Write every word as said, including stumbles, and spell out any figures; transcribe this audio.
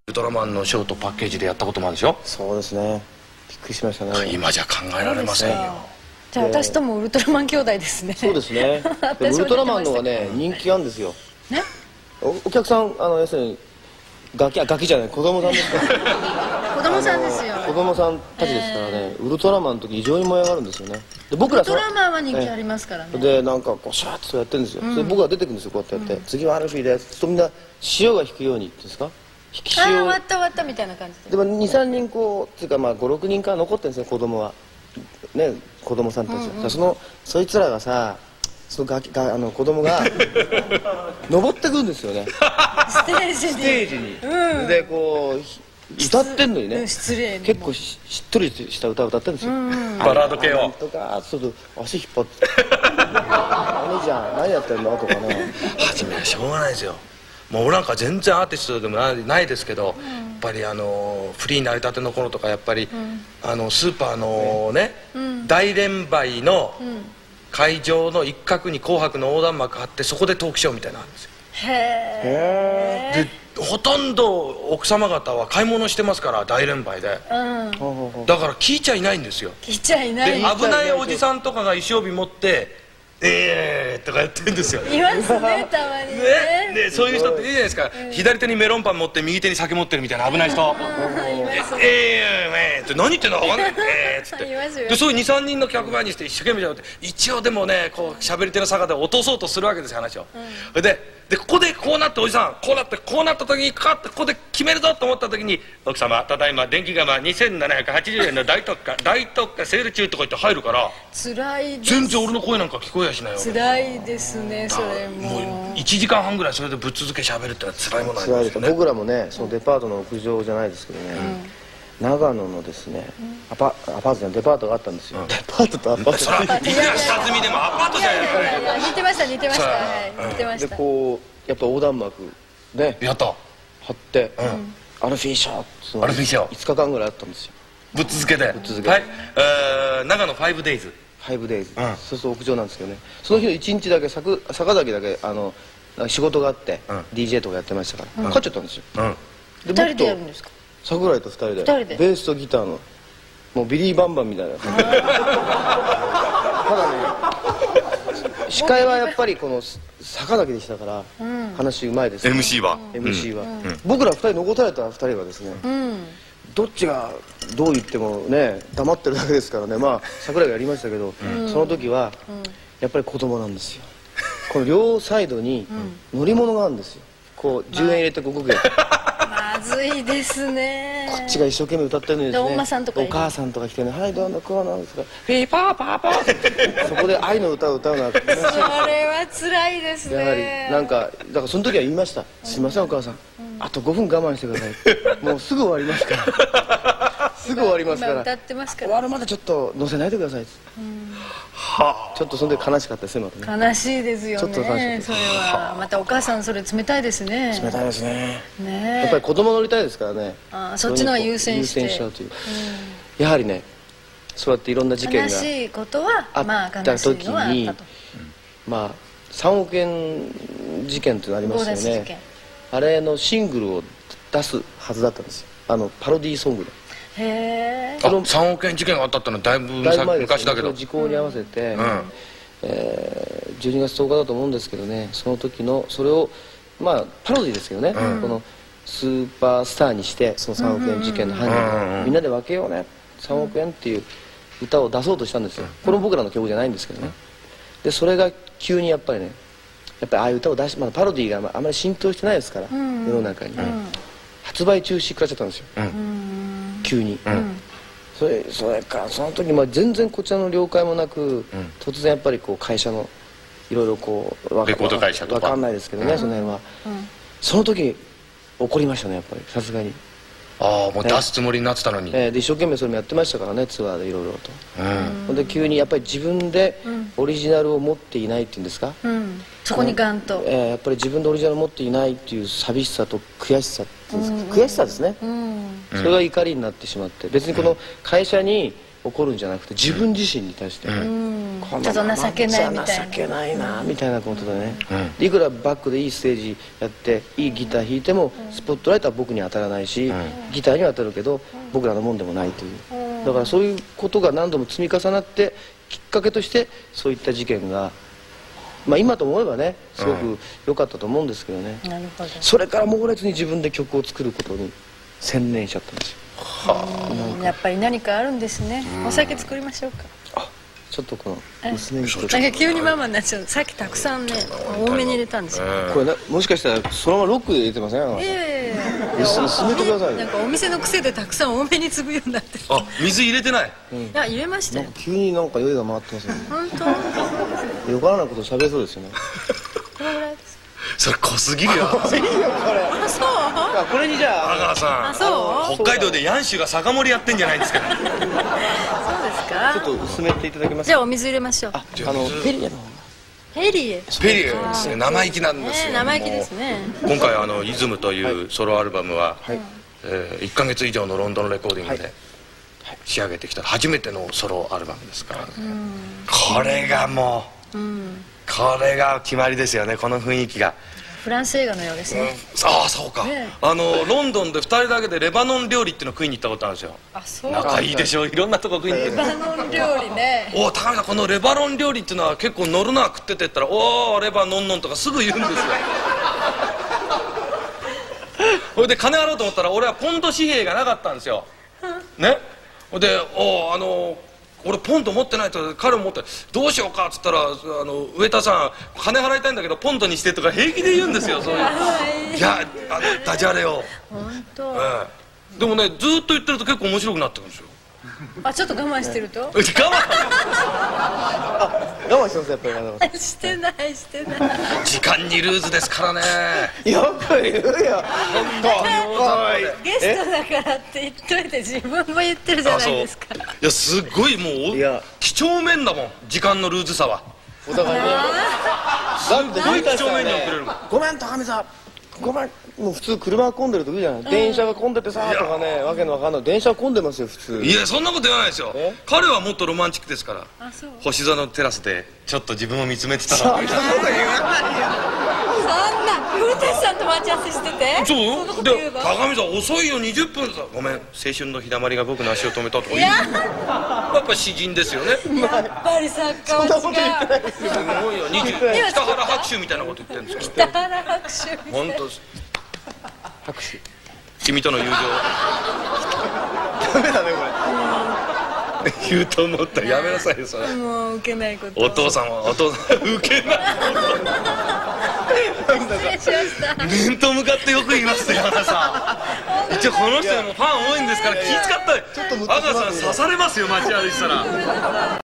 ウルトラマンのショートパッケージでやったこともあるでしょ。 そうですね、びっくりしましたね。 今じゃ考えられませんよ。 じゃあ私ともウルトラマン兄弟ですね。 そうですね。でウルトラマンのがね人気あるんですよ。 ね、 おお客さん、あの要するにガキ、あ、ガキじゃない、子供さんですから子供さんですよ。 子供さんたちですからね、ウルトラマンの時異常に燃え上がるんですよね。で僕らウルトラマンは人気ありますからね。 でなんかこうシャーッとそうやってるんですよ。で僕が出てくるんですよ、こうやってやって、次はアルフィーですとみんな潮が引くようにっていうんですか、引きああ、 潮終わった終わったみたいな感じで。 でもにさんにんこうっていうか、まあごろくにんから残ってるんですね、子供はね、子供さんたちは。そのそいつらがさ、そのガキがあの子供が登ってくるんですよね、 ステージにステージに。でこう歌ってんのにね、 失礼に結構ししっとりした歌を歌ってるんですよ。 バラード系をとかちょっと足引っ張って「何じゃん何やってんの?」とかね。 初めはしょうがないですよ。もう俺なんか全然アーティストでもないないですけど、やっぱりあのフリーになりたての頃とか、やっぱりあのスーパーのね大連梅の会場の一角に紅白の横断幕あって、そこでトークショーみたいなのあるんですよ。 へえ。 でほとんど奥様方は買い物してますから、大連梅で。だから聞いちゃいないんですよ。 来ちゃいない。 で危ないおじさんとかが衣装日持って「ええー」とかやってるんですよ。 いますね、たまにね、 ね。 でそういう人っているじゃないですか。左手にメロンパン持って右手に酒持ってるみたいな危ない人。「ええー」って何言ってんのか分かんない。えーっつっていますよ。 でそういうにさんにんの客前にして一生懸命じゃなくて、一応でもねこう喋り手の坂で落とそうとするわけですよ、話を。ででここでこうなって、おじさんこうなってこうなった時にかかってここで決めるぞと思った時に「奥様ただいま電気釜にせんななひゃくはちじゅうえんの大特価大特価セール中」とか言って入るから、 辛いです。 全然俺の声なんか聞こえやしないわけ。 辛いですね、それもも。 ういちじかんはんぐらいそれでぶっ続け喋るってのは辛いものありま辛いですす。 よね。 僕らもね、そのデパートの屋上じゃないですけどね、長野のですね、アパアパートじゃデパートがあったんですよ。デパートとアパーそれはいくら下積みでもアパートじゃないいやいや似てました似てました。はい、似てまトでした。 こうやっぱ横断幕ねやった貼ってアルフィーショー、 アルフィーショーいつかかんぐらいあったんですよ。 ぶっ続けて。 続けてはい、えー長野ファイブデイズ。 ファイブデイズ、そうすると屋上なんですけどね、その日のいちにちだけ坂坂崎だけあの仕事があって ディージェー とかやってましたから、帰っちゃったんですよ。 二人でやるんですか。 桜井とふたりで二人でベースとギターのもうビリー・バンバンみたいなただね、司会はやっぱりこの坂崎でしたから話うまいです。 エムシー はエムシー は僕らふたり残されたふたりはですね、どっちがどう言ってもね黙ってるだけですからね。まあ桜井がやりましたけど、その時はやっぱり子供なんですよ。この両サイドに乗り物があるんですよ。こうじゅうえん入れてここでまずいですね。 こっちが一生懸命歌ってるのにですね、 でお馬さんとかいるお母さんとか来てね「はいどうのこうなんですかフィーパーパーパー」そこで愛の歌を歌うのはそれは辛いですね。 やはりなんかだからその時は言いました「すいませんお母さん、あとごふん我慢してくださいもうすぐ終わりますからすぐ終わりますから今歌ってますから終わるまでちょっと乗せないでください」ちょっとその時悲しかったですね、またね。 悲しいですよちょっと悲しいね。それはまたお母さんそれ冷たいですね。 冷たいですね。 ねえ。 やっぱり子供乗りたいですからね。 あーそっちの方が優先して優先しちゃうという、やはりねそうやっていろんな事件が悲しいことはあまあった悲しい時のはあっにたと。 まあさんおくえん事件っていうのありますよ強奪事件ね。あれのシングルを出すはずだったんですよ、あのパロディーソングで。 へえ。 あさんおくえん事件があったってのはだいぶだいぶ前です昔だけど。 時効に合わせて、えーじゅうにがつとおかだと思うんですけどね、その時のそれをまあパロディですけどね、このスーパースターにしてそのさんおくえん事件の犯人をみんなで分けようねさんおくえんっていう歌を出そうとしたんですよ。これも僕らの曲じゃないんですけどね。でそれが急にやっぱりね、やっぱりああいう歌を出し、まだパロディーがあまり浸透してないですから世の中に、発売中止食らっちゃったんですよ、急に。それそれからその時まあ全然こちらの了解もなく、突然やっぱりこう会社のいろいろこうわかレコード会社とかわかんないですけどね、その辺は、その時怒りましたね、やっぱりさすがに。 ああもう出すつもりになってたのに。 えーで一生懸命それもやってましたからね、ツアーでいろいろと。ほんで急にやっぱり自分でオリジナルを持っていないっていうんですか、 うんそこにガンと。 えーやっぱり自分でオリジナルを持っていないっていう寂しさと悔しさっていうんですか、悔しさですね、それが怒りになってしまって、別にこの会社に怒るんじゃなくて自分自身に対して、ここんちょっと情けないみたいな情けないなみたいなことでね、でいくらバックでいいステージやっていいギター弾いてもスポットライトは僕に当たらないし、ギターには当たるけど僕らのもんでもないという、だからそういうことが何度も積み重なってきっかけとしてそういった事件が、まあ今と思えばねすごく良かったと思うんですけどね、 なるほど。 それから猛烈に自分で曲を作ることに専念しちゃったんですよ。 うんやっぱり何かあるんですね。お酒作りましょうか。 あ、ちょっとこの娘にちょっとなんか急にママになっちゃう。さっきたくさんね多めに入れたんですよ。 これなもしかしたらそのままロックで入れてません？ ええ薄薄めてくださいよ。 なんかお店の癖でたくさん多めに継ぐようになってる。 あ、水入れてない。 いや入れましたよ。 急になんか酔いが回ってますよね。 本当。 よからないこと喋りそうですよね。 このぐらいですか。 それ濃すぎるよ。 あそう。 あ、これにじゃ阿川あさん、 そう。 北海道でヤンシュが酒盛りやってんじゃないんですか。 そうですか。 ちょっと薄めていただけますか。 じゃあお水入れましょう。 あ、あのペリエの方がペリエ。 ペリエですね、生意気なんですよ。 ね生意気ですね。 今回あのイズムというソロアルバムは、 はいえー、いっかげつ以上のロンドンレコーディングはいで仕上げてきた初めてのソロアルバムですから、これがもう、これが決まりですよね、この雰囲気が。 フランス映画のようですね。 ああそうか、 ねあのロンドンでふたりだけでレバノン料理っていうの食いに行ったことあるんですよ。 あそう。 仲いいでしょ、いろんなとこ食いに行ってレバノン料理ね。 おお高見さん、このレバノン料理っていうのは結構乗るな食っててったら「おおレバノンノン」とかすぐ言うんですよ。それで金払おうと思ったら俺はポンド紙幣がなかったんですよ。ね。で「おおあの俺ポンド持ってない」と彼も持って「どうしようか」っつったら「あの上田さん金払いたいんだけどポンドにして」とか平気で言うんですよ。そういういやあのダジャレを。 本当。 ええ、でもねずーっと言ってると結構面白くなってくるんですよ。 あちょっと我慢してると。 我慢我慢してますやっぱりあのしてないしてない。 時間にルーズですからね。 やっぱり言うよ。 ゲストだからって言っといて自分も言ってるじゃないですか。 いやすごいもういや几帳面だもん、時間のルーズさは。 お互いね。だってすごい几帳面に遅れるもん。 ごめん高見さん、ごめん、もう普通車が混んでる時じゃない、電車が混んでてさとかね、わけのわかんない、電車は混んでますよ普通。 いやそんなこと言わないですよ。 え彼はもっとロマンチックですから。 あそう。 星空のテラスでちょっと自分を見つめてたら。 そんなこと言わないよ。 そんな古舘さんと待ち合わせしてて。 そうそんなこと言えでば。 高見さん遅いよにじゅっぷんさ、ごめん青春の日だまりが僕の足を止めたとか言う。 いややっぱ詩人ですよね。 やっぱり作家はそんなこと言ってない違う。 ですよ。 すごいよ、にじゅう北原白秋みたいなこと言ってるんですよ。 北原白秋みたい本当拍手。 君との友情ダメだねこ言うと思ったらやめなさいよそれ。 もう受けないこと。 お父さんはお父さん受けない。 失礼しました。 面と向かってよく言いますね、花さん。一応この人にもファン多いんですから気遣ったり。 ちょっとムッとしますね阿川さん刺されますよ、街歩いてたら。